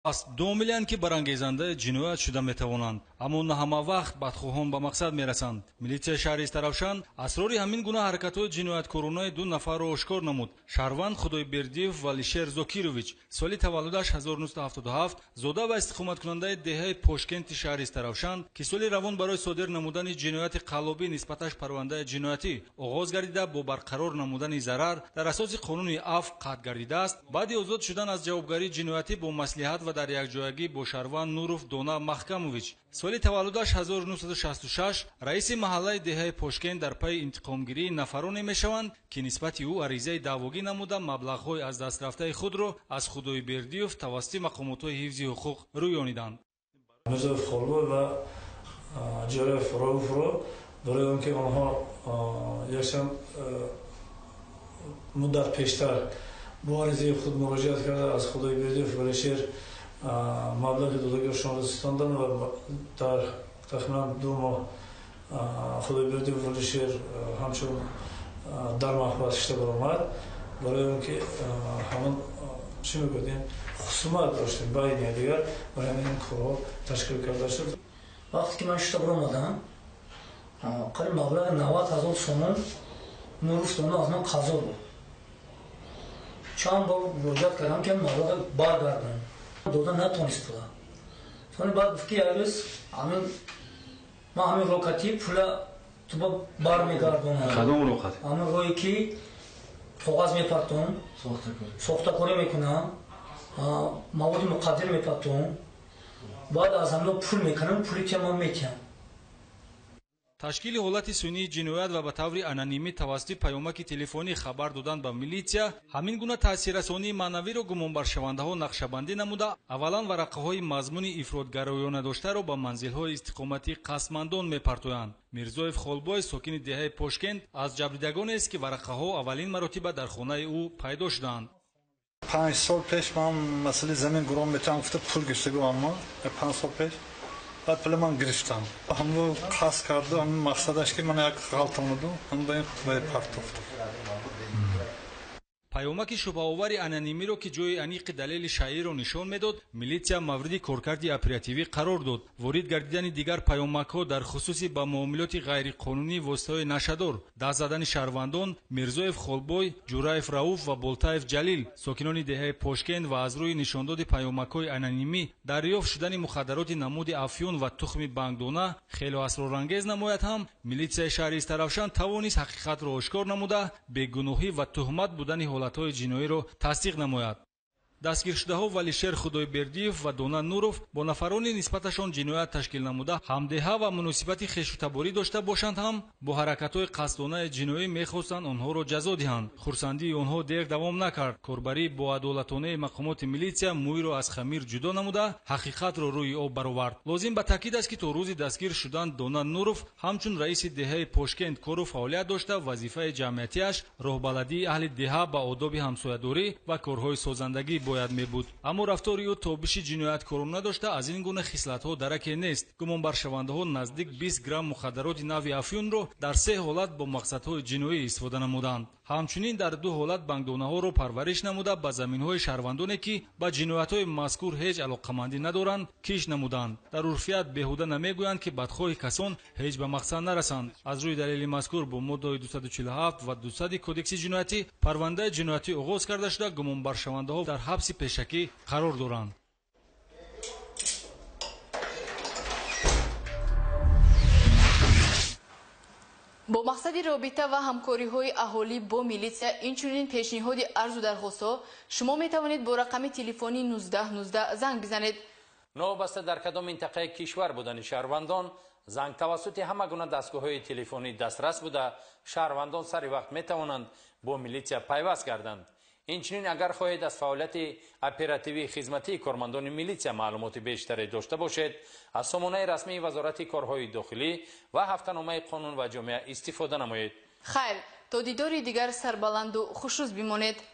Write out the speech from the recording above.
аст доомилиянд ки барангезандаи ҷиноят шуда метавонанд, аммо на ҳама вақт бадхоҳон ба мақсад мерасанд. Милитсияи шаҳри Истаравшан асрори ҳамин гуна ҳаракатҳои ҷинояткоронаи ду нафарро ошкор намуд. Шаҳрванд Худойбердиев ва Алишер Зокирович соли таваллудаш 1977, зода ва истиқоматкунандаи деҳаи Пошкенти шаҳри Истаравшан ки соли равон барои содир намудани ҷинояти қаллобӣ нисбаташ парвандаи ҷиноятӣ оғоз гардида бо барқарор намудани зарар дар асоси қонуни афв қатъ гардидааст, баъди озод шудан аз ҷавобгарии ҷиноятӣ бо маслиҳат ва дар якҷоягӣ бо Шаҳрванд Нуров Дона Маҳкамович соли таваллудаш 1966 раиси маҳаллаи деҳаи Пошкент дар пайи интиқомгирии нафароне мешаванд ки нисбати ӯ аризаи даъвогӣ намуда маблағҳои аз дастрафтаи худро аз Худойбердиев тавассути мақомотҳои ҳифзи ҳуқуқ рӯёниданд. Мирзоев Холбой ва Ҷалоев Рауфро барои он ки онҳо якчанд муддат пештар бо аризаи худ муроҷиат карда аз Худойбердиев ва Алишер маблағи додагиашон расондан ва дар тахминан 2 моҳ Худойбердиев ва Алишер ҳамчун дар маҳбас шуда баромад, барои он ки ҳамон чӣ мегӯдем хусумат доштем байни якдигар ва ҳамин корҳо ташкил карда шуд. Вақте ки ман шуда баромадам, қариб маблағи 90,000 сомон Нуров Дона аз ман қазо буд. чанд бор муроҷиат кардам ки маблағи баргардон, дода натонист пула. Сони баъд гуфт ки ярӯз ман ҳамин рокати пула ту бармегардонам. Кадом рокати? ҳамин рое ки коғаз мепартон, сохтакорӣ мекунам, маводи муқаддир мепартон, баъд аз ҳамино пул мекунам, пули ки ман метиҳам. ташкили ҳолати сунъии ҷиноят ва ба таври анонимӣ тавассути паёмаки телефонӣ хабар додан ба милитсия ҳамин гуна таъсиррасонии маънавиро гумонбаршавандаҳо нақшабандӣ намуда, аввалан варақаҳои мазмуни ифротгароёна доштаро ба манзилҳои истиқоматии қасдмандон мепартоянд. Мирзоев Холбой, сокини деҳаи Пошкент, аз ҷабрдидагонест ки варақаҳо аввалин маротиба дар хонаи ӯ пайдо шуданд. 5 сол пеш ман масъалаи замин гуром метавам гуфта пул гирифтагу аммо 5 сол пеш بعد پول من گرفتم همون خاص کرده همون مقصدش که من یک غلطم بود هم به پرتوخت. паёмаки шубҳаовари анонимиро ки ҷои аниқи далели шаъиро нишон медод, милитсия мавриди коркарди оперативӣ қарор дод. ворид гардидани дигар паёмакҳо дар хусуси ба муомилоти ғайриқонунӣ воситаҳои нашадор, даст задани шаҳрвандон Мирзоев Холбой, Ҷураев Рауф ва Болтаев Ҷалил, сокинони деҳаи Пошкент ва аз рӯи нишондоди паёмакҳои анонимӣ дарёфт шудани мухаддароти намуди афён ва тухми бангдона хело асрорангез намояд ҳам, милитсияи шаҳри Истаравшан тавонист ҳақиқатро ошкор намуда, бегуноҳӣ ва туҳмат будани ҳолатҳои ҷиноиро тасдиқ намояд. дастгиршудаҳо Алишер Худойбердиев ва Дона Нуров бо нафарони нисбаташон ҷиноят ташкил намуда ҳамдеҳа ва муносибати хешутаборӣ дошта бошанд ҳам бо ҳаракатҳои қасдонаи ҷиноӣ мехостанд онҳоро ҷазо диҳанд. хурсандии онҳо дер давом накард. корбарии боадолатонаи мақомоти милитсия мӯйро аз хамир ҷудо намуда ҳақиқатро рӯи об баровард. лозим ба таъкид аст ки то рӯзи дастгир шудан Дона Нуров ҳамчун раиси деҳаи Пошкент кору фаъолият дошта, вазифаи ҷамъиятиаш роҳбаладии аҳли деҳа ба одоби ҳамсоядорӣ ва корҳои созандагӣ бояд мебуд. аммо рафтори ӯ тобиши ҷинояткорона дошта, аз ин гуна хислатҳо дараке нест. гумонбаршавандаҳо наздик 20 грамм мухаддароти нави афёнро дар 3 ҳолат бо мақсадҳои ҷиноӣ истифода намуданд. ҳамчунин дар 2 ҳолат бангдонаҳоро парвариш намуда ба заминҳои шаҳрвандоне ки ба ҷиноятҳои мазкур ҳеҷ алоқамандӣ надоранд киш намуданд. дар урфият беҳуда намегӯянд ки бадхоҳи касон ҳеҷ ба мақсад нарасанд. аз рӯи далели мазкур бо моддаҳои 247 ва 200 кодекси ҷиноятӣ парвандаи ҷиноятӣ оғоз карда шуда, гумонбаршавандаҳо дар ҳабси пешакӣ қарор доранд. бо мақсади робита ва ҳамкориҳои аҳолӣ бо милитсия, инчунин пешниҳоди арзу дархостҳо шумо метавонед бо рақами телефони 1919 занг бизанед. новобаста дар кадом минтақаи кишвар будани шаҳрвандон занг тавассути ҳама гуна дастгоҳҳои телефонӣ дастрас буда, шаҳрвандон сари вақт метавонанд бо милитсия пайваст гарданд. инчунин агар хоҳед аз фаъолияти оперативии хизматии кормандони милитсия маълумоти бештаре дошта бошед, аз сомонаи расмии вазорати корҳои дохилӣ ва ҳафтаномаи қонун ва ҷомеа истифода намоед. хайр, то дидори дигар сарбаланду хушрӯз бимонед.